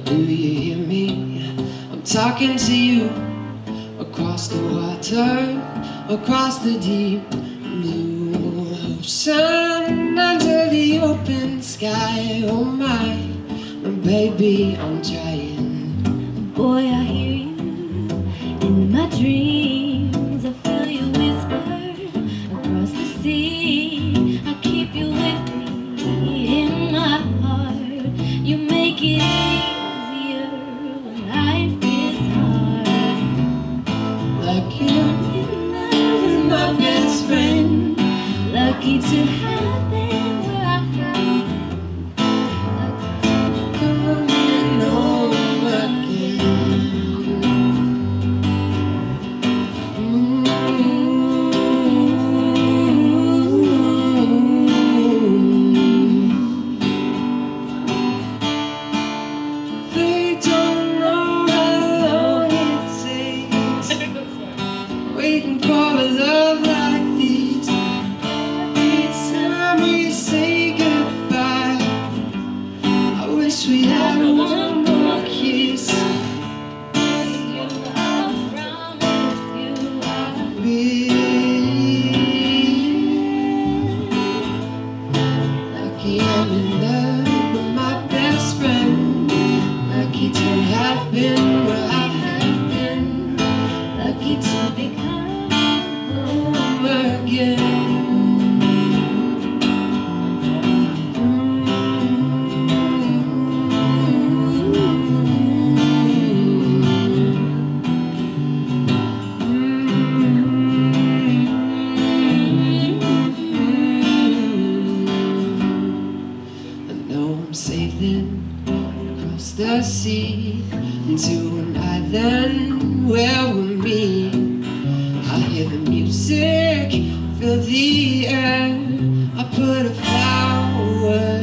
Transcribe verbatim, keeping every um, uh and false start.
Do you hear me? I'm talking to you across the water, across the deep blue ocean, under the open sky. Oh my, my baby, I'm trying. Boy, I hear you in my dreams. I feel you whisper across the sea. I keep you with me in my heart. You make it easier when life gets hard. Lucky I'm in love with my best friend. Lucky to have them where I am. Coming home again. They don't know how long it takes waiting for a love like this. Every time we say goodbye, I wish we had one more kiss. Be lucky I'm in love with my best friend. Lucky to have been where I have been. Lucky to become Home again. I'm sailing across the sea into an island where we'll meet. I hear the music, feel the air. I put a flower